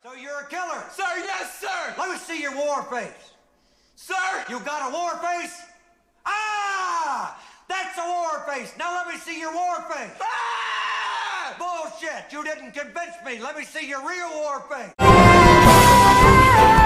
So you're a killer? Sir, yes, sir! Let me see your war face. Sir! You got a war face? Ah! That's a war face. Now let me see your war face. Ah! Bullshit. You didn't convince me. Let me see your real war face.